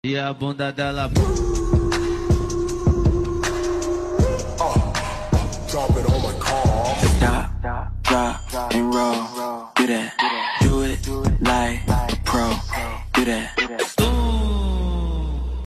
E a bunda dela. Drop it on my car. Stop, drop, and roll. Do that. Do it like pro. Do that.